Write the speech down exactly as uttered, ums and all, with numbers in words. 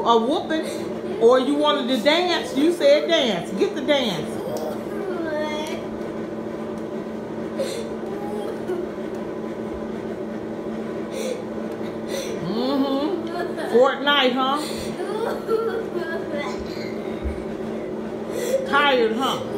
a whooping, or you wanted to dance. You said dance. Get the dance. Mm-hmm. Fortnite, huh? Tired, huh?